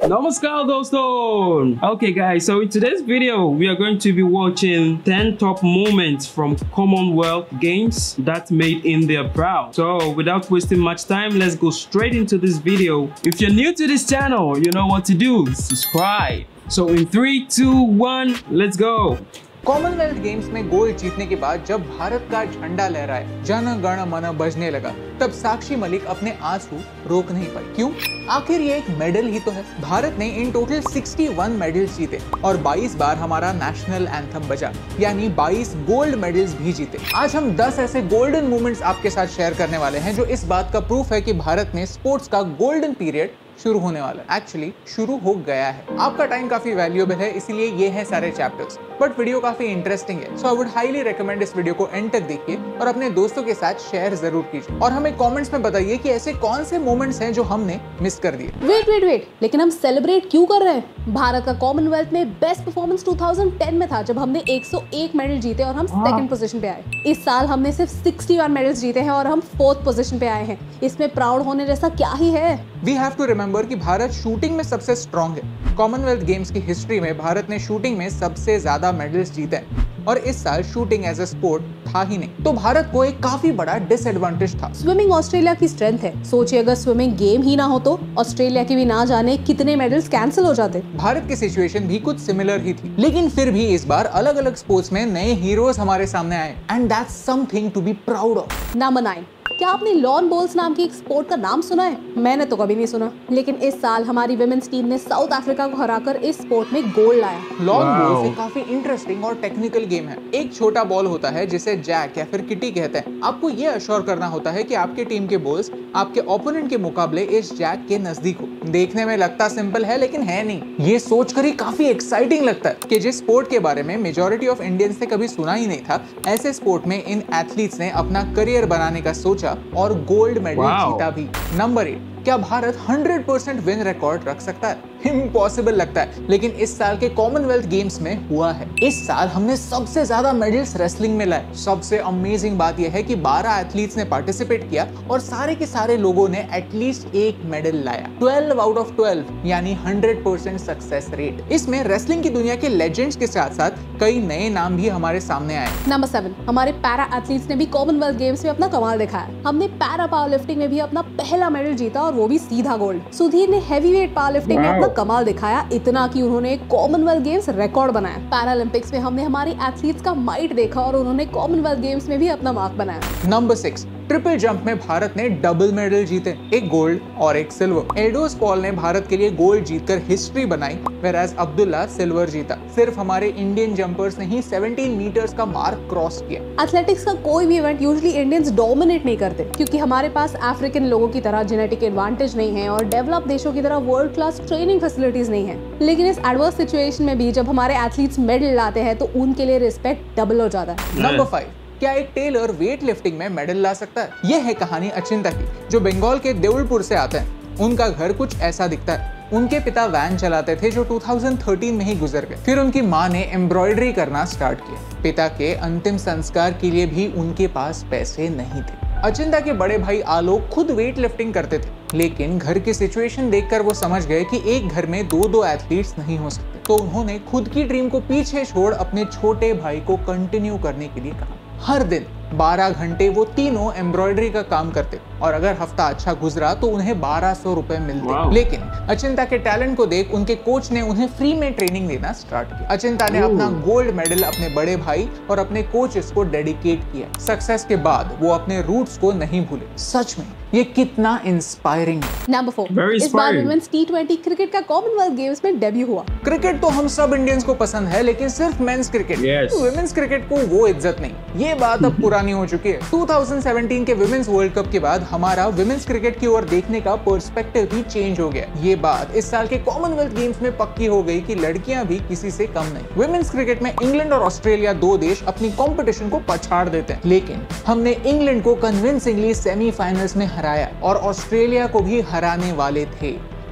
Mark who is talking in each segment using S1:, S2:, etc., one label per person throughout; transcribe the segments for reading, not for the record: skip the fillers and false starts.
S1: Namaskar doston! Okay guys, so in today's video we are going to be watching 10 top moments from Commonwealth Games that made India proud. So without wasting much time, let's go straight into this video. If you're new to this channel, you know what to do. Subscribe. So in 3, 2, 1, let's go!
S2: Commonwealth Games में gold जीतने के बाद जब भारत का झंडा लहराए, जन गण मन बजने लगा, तब साक्षी मलिक अपने आंसू रोक नहीं पाई। क्यों? आखिर ये एक मेडल ही तो है। भारत ने इन टोटल 61 मेडल्स जीते और 22 बार हमारा नेशनल एंथम बजा, यानी 22 गोल्ड मेडल्स भी जीते। आज हम 10 ऐसे गोल्डन मोमेंट्स आपके साथ शेयर करने वाले हैं जो इस बात का प्रूफ है कि भारत में स्पोर्ट्स का गोल्डन पीरियड शुरू होने वाला है। एक्चुअली शुरू हो गया है। आपका टाइम काफी वैल्यूएबल है, इसीलिए ये है सारे चैप्टर्स, बट वीडियो काफी इंटरेस्टिंग है। So I would highly recommend इस वीडियो को एंड तक देखिए और अपने दोस्तों के साथ शेयर जरूर कीजिए और हमें कमेंट्स में बताइए कि ऐसे कौन से मोमेंट्स हैं जो हमने मिस कर दिए।
S3: वेट, लेकिन हम सेलिब्रेट क्यों कर रहे हैं? भारत का कॉमनवेल्थ में बेस्ट परफॉर्मेंस 2010 में था, जब हमने 101 मेडल जीते और हम सेकंड पोजीशन पे आए। इस साल हमने सिर्फ 61 मेडल्स जीते हैं और हम 4th पोजीशन पे आए हैं। इसमें प्राउड होने जैसा क्या ही है?
S2: वी हैव टू रिमेंबर कि भारत शूटिंग में सबसे स्ट्रॉन्ग है। कॉमनवेल्थ गेम्स की हिस्ट्री में भारत ने शूटिंग में सबसे ज्यादा मेडल्स जीते हैं और इस साल शूटिंग एज अ स्पोर्ट था ही नहीं, तो भारत को एक काफी बड़ा डिसएडवांटेज था।
S3: स्विमिंग ऑस्ट्रेलिया की स्ट्रेंथ है। सोचिए अगर स्विमिंग गेम ही ना हो तो ऑस्ट्रेलिया की भी ना जाने कितने मेडल्स कैंसिल हो जाते।
S2: भारत की सिचुएशन भी कुछ सिमिलर ही थी, लेकिन फिर भी इस बार अलग अलग स्पोर्ट्स में नए हीरोज हमारे सामने आए and that's something to be proud of.
S3: Number 9, क्या आपने लॉन बॉल्स नाम की एक स्पोर्ट का नाम सुना है? मैंने तो कभी नहीं सुना, लेकिन इस साल हमारी विमेंस टीम ने साउथ अफ्रीका को हराकर इस स्पोर्ट में गोल्ड लाया।
S2: लॉन बॉल्स एक काफी इंटरेस्टिंग और टेक्निकल गेम है। एक छोटा बॉल होता है जिसे जैक या फिर किटी कहते हैं। आपको ये अश्योर करना होता है कि आपके टीम के बॉल्स आपके ओपोनेंट के मुकाबले इस जैक के नजदीक हो। देखने में लगता सिंपल है, लेकिन है नहीं। ये सोचकर ही काफी एक्साइटिंग लगता है कि जिस स्पोर्ट के बारे में मेजॉरिटी ऑफ इंडियंस ने कभी सुना ही नहीं था, ऐसे स्पोर्ट में इन एथलीट्स ने अपना करियर बनाने का सोचा और गोल्ड मेडल जीता भी। नंबर 8, क्या भारत 100% विन रिकॉर्ड रख सकता है? इम्पॉसिबल लगता है, लेकिन इस साल के कॉमनवेल्थ गेम्स में हुआ है। इस साल हमने सबसे ज्यादा मेडल्स रेसलिंग में लाए। सबसे अमेजिंग बात यह है कि 12 एथलीट्स ने पार्टिसिपेट किया और सारे के सारे लोगों ने एटलीस्ट एक मेडल लाया। 12 आउट ऑफ 12 यानी 100% सक्सेस रेट। इसमें रेसलिंग की दुनिया के लेजेंड्स के साथ साथ कई नए नाम भी हमारे सामने आए।
S3: नंबर 7, हमारे पैरा एथलीट्स ने भी कॉमनवेल्थ गेम्स में अपना कमाल दिखाया। हमने पैरा पावर लिफ्टिंग में भी अपना पहला मेडल जीता और वो भी सीधा गोल्ड। सुधीर ने हैवीवेट पावर लिफ्टिंग में अपना कमाल दिखाया, इतना कि उन्होंने कॉमनवेल्थ गेम्स रिकॉर्ड बनाया। पैरालंपिक्स में हमने हमारे एथलीट्स का माइट देखा और उन्होंने कॉमनवेल्थ गेम्स में भी अपना मार्क बनाया।
S2: नंबर 6, ट्रिपल जंप में भारत ने डबल मेडल जीते, एक गोल्ड और एक सिल्वर। एडोस पॉल ने भारत के लिए गोल्ड जीतकर हिस्ट्री बनाई, वेराज अब्दुल्ला सिल्वर जीता। सिर्फ हमारे इंडियन जंपर्स ने ही 17 मीटर्स का मार्क क्रॉस किया।
S3: एथलेटिक्स का कोई भी इवेंट यूजुअली इंडियंस डोमिनेट नहीं करते, क्योंकि हमारे पास अफ्रीकन लोगों की तरह जेनेटिक एडवांटेज नहीं है और डेवलप देशों की तरह वर्ल्ड क्लास ट्रेनिंग फैसिलिटीज नहीं है। लेकिन इस एडवर्स सिचुएशन में भी जब हमारे एथलीट्स मेडल लाते हैं तो उनके लिए रिस्पेक्ट डबल हो जाता है।
S2: नंबर 5, क्या एक टेलर वेट लिफ्टिंग में मेडल ला सकता है? यह है कहानी अचिंता की, जो बंगाल के देउलपुर से आते हैं। उनका घर कुछ ऐसा दिखता है। उनके पिता वैन चलाते थे जो 2013 में ही गुजर गए। फिर उनकी माँ ने एम्ब्रॉयडरी करना स्टार्ट किया। पिता के अंतिम संस्कार के लिए भी उनके पास पैसे नहीं थे। अचिंता के बड़े भाई आलोक खुद वेट लिफ्टिंग करते थे, लेकिन घर की सिचुएशन देखकर वो समझ गए कि एक घर में दो एथलीट्स नहीं हो सकते, तो उन्होंने खुद की ड्रीम को पीछे छोड़ अपने छोटे भाई को कंटिन्यू करने के लिए कहा। हर दिन 12 घंटे वो तीनों एम्ब्रॉयडरी का काम करते और अगर हफ्ता अच्छा गुजरा तो उन्हें 1200 रुपए मिलते। लेकिन अचिंता के टैलेंट को देख उनके कोच ने उन्हें फ्री में ट्रेनिंग देना स्टार्ट किया। अचिंता ने अपना गोल्ड मेडल अपने बड़े भाई और अपने कोचेस को डेडिकेट किया। सक्सेस के बाद वो अपने रूट्स को नहीं भूले। सच में ये कितना इंस्पायरिंग है।
S3: नंबर 4, इस बार वुमेन्स T20 क्रिकेट का कॉमनवेल्थ गेम्स में डेब्यू हुआ।
S2: क्रिकेट तो हम सब इंडियंस को पसंद है, लेकिन सिर्फ मेंस क्रिकेट, वुमेन्स क्रिकेट को वो इज्जत नहीं। ये बात अब पुरानी हो चुकी है। 2017 के विमेंस वर्ल्ड कप के बाद हमारा विमेंस क्रिकेट की ओर देखने का पर्सपेक्टिव भी चेंज हो गया। ये बात इस साल के कॉमनवेल्थ गेम्स में पक्की हो गई कि लड़कियां भी किसी से कम नहीं। विमेंस क्रिकेट में इंग्लैंड और ऑस्ट्रेलिया 2 देश अपनी कंपटीशन को पछाड़ देते हैं, लेकिन हमने इंग्लैंड को कन्विंसिंगली सेमीफाइनल्स में हराया और ऑस्ट्रेलिया को भी हराने वाले थे।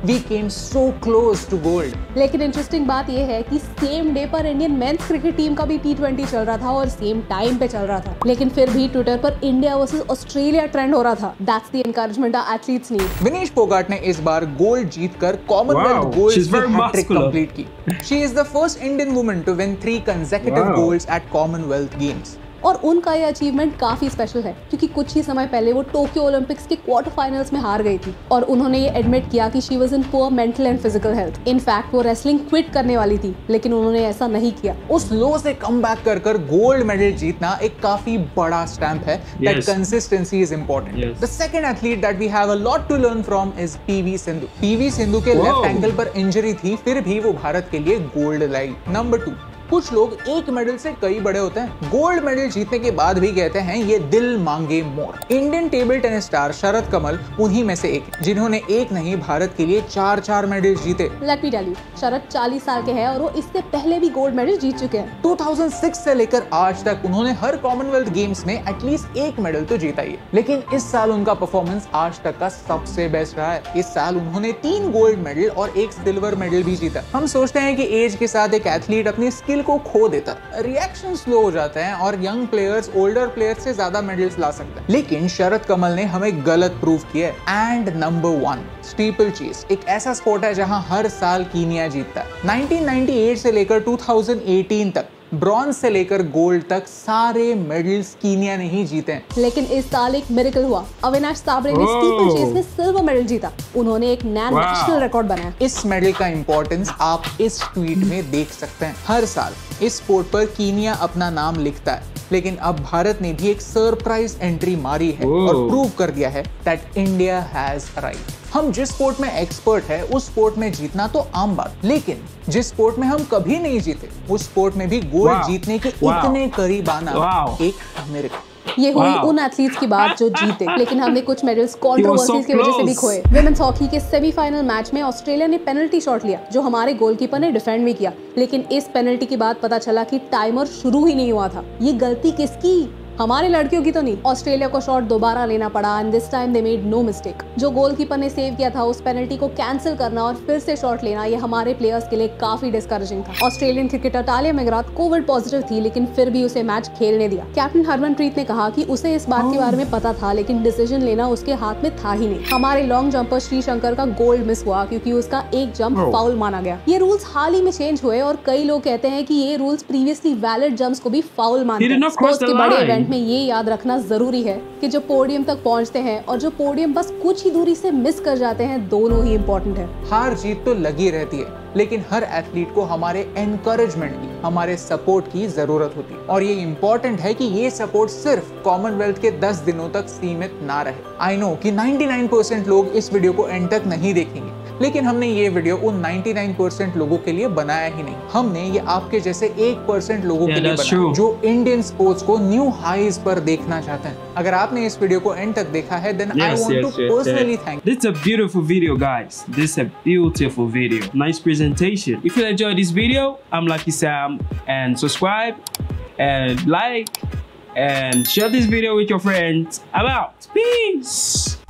S2: We came so close to gold.
S3: लेकिन इंटरेस्टिंग बात यह है कि सेम डे पर इंडियन मेंस क्रिकेट टीम का भी T20 चल रहा था और सेम टाइम पे चल रहा था, लेकिन फिर भी ट्विटर पर इंडिया वर्सेस ऑस्ट्रेलिया ट्रेंड हो रहा था। That's the encouragement our athletes need.
S2: Vinesh Phogat ने इस बार गोल्ड जीतकर कॉमनवेल्थ गोल्ड्स की हैट्रिक कंप्लीट की। She is the first Indian woman to win 3 consecutive golds at Commonwealth Games.
S3: और उनका ये अचीवमेंट काफी स्पेशल है क्योंकि कुछ ही समय पहले वो टोक्यो ओलंपिक्स के क्वार्टर फाइनल्स में हार गई थी और उन्होंने ये एडमिट किया कि she was in poor mental and physical health. In fact वो रेसलिंग क्विट करने वाली थी, लेकिन उन्होंने ऐसा नहीं किया।
S2: उस लो से कमबैक कर गोल्ड मेडल जीतना एक काफी बड़ा स्टैंप है that consistency is important. The second athlete that we have a lot to learn from is PV Sindhu. PV Sindhu के लेफ्ट एंकल पर इंजरी थी, फिर भी वो भारत के लिए गोल्ड लाई। नंबर 2, कुछ लोग एक मेडल से कई बड़े होते हैं। गोल्ड मेडल जीतने के बाद भी कहते हैं ये दिल मांगे more. Indian table tennis star Sharath Kamal उन्हीं में से एक, जिन्होंने एक नहीं भारत के लिए 4 मेडल जीते।
S3: Let me tell you, Sharath 40 साल के हैं और वो इससे पहले भी गोल्ड मेडल जीत चुके हैं।
S2: 2006 से लेकर आज तक उन्होंने हर कॉमनवेल्थ गेम्स में एटलीस्ट एक मेडल तो जीता ही है, लेकिन इस साल उनका परफॉर्मेंस आज तक का सबसे बेस्ट रहा है। इस साल उन्होंने 3 गोल्ड मेडल और 1 सिल्वर मेडल भी जीता। हम सोचते हैं कि एज के साथ एक एथलीट अपनी स्किल को खो देता, रिएक्शन स्लो हो जाते हैं और यंग प्लेयर्स ओल्डर प्लेयर्स से ज्यादा मेडल्स ला सकते हैं, लेकिन शरद कमल ने हमें गलत प्रूव किया है। एंड नंबर 1, स्टीपल चेस एक ऐसा स्पोर्ट है जहां हर साल कीनिया जीतता है। 1998 से लेकर 2018 तक ब्रॉन्ज से लेकर गोल्ड तक सारे मेडल्स कीनिया ने ही जीते हैं।
S3: लेकिन इस साल एक मिरेकल हुआ, अविनाश साबरे ने स्टीपल चेस में सिल्वर मेडल जीता। उन्होंने एक नया नेशनल रिकॉर्ड बनाया।
S2: इस मेडल का इंपॉर्टेंस आप इस ट्वीट में देख सकते हैं। हर साल इस स्पोर्ट पर कीनिया अपना नाम लिखता है, लेकिन अब भारत ने भी एक सरप्राइज एंट्री मारी है और प्रूव कर दिया है दैट इंडिया हैज अराइव्ड। हम जिस स्पोर्ट में एक्सपर्ट है उस स्पोर्ट में जीतना तो आम बात, लेकिन जिस स्पोर्ट में हम कभी नहीं जीते उस स्पोर्ट में भी गोल्ड जीतने के इतने करीब आना एक मिरेकल।
S3: ये हुई उन एथलीट्स की बात जो जीते, लेकिन हमने कुछ मेडल्स कंट्रोवर्सीज की वजह से भी खोए। विमेंस हॉकी के सेमीफाइनल मैच में ऑस्ट्रेलिया ने पेनल्टी शॉट लिया जो हमारे गोलकीपर ने डिफेंड भी किया, लेकिन इस पेनल्टी के बाद पता चला कि टाइमर शुरू ही नहीं हुआ था। ये गलती किसकी? हमारे लड़कियों की तो नहीं। ऑस्ट्रेलिया को शॉट दोबारा लेना पड़ा and this time they made no mistake. जो गोलकीपर ने सेव किया था उस पेनल्टी को कैंसिल करना और फिर से शॉट लेना, ये हमारे प्लेयर्स के लिए काफी डिस्करेजिंग था। Australian cricketer Tahlia McGrath covid positive थी, लेकिन फिर भी उसे मैच खेलने दिया। कैप्टन हरमनप्रीत ने कहा कि उसे इस बात के बारे में पता था, लेकिन डिसीजन लेना उसके हाथ में था ही नहीं। हमारे लॉन्ग जंपर श्रीशंकर का गोल्ड मिस हुआ क्योंकि उसका एक जंप फाउल माना गया। ये रूल्स हाल ही में चेंज हुए और कई लोग कहते हैं कि ये रूल्स प्रीवियसली वैलिड जंप्स को भी फाउल मानते हैं। स्पोर्ट्स के बड़े इवेंट में ये याद रखना जरूरी है कि जो पोडियम तक पहुंचते हैं और जो पोडियम बस कुछ ही दूरी से मिस कर जाते हैं, दोनों ही इंपॉर्टेंट है।
S2: हार जीत तो लगी रहती है, लेकिन हर एथलीट को हमारे एनकरेजमेंट की, हमारे सपोर्ट की जरूरत होती है और ये इंपॉर्टेंट है कि ये सपोर्ट सिर्फ कॉमनवेल्थ के 10 दिनों तक सीमित ना रहे। आई नो कि 99% लोग इस वीडियो को एंड तक नहीं देखेंगे, लेकिन हमने ये वीडियो उन 99% लोगों के लिए बनाया ही नहीं। हमने ये आपके जैसे 1% लोगों के लिए बनाया जो इंडियन स्पोर्ट्स को न्यू हाईज पर देखना चाहते हैं। अगर आपने इस वीडियो को एंड तक देखा है, then I want to personally thank you.
S1: This is a beautiful video, guys. This is a beautiful video. Nice presentation. If you enjoyed this video, I'm Lucky Sam, and subscribe and like and share this video with your friends. I'm out. Peace.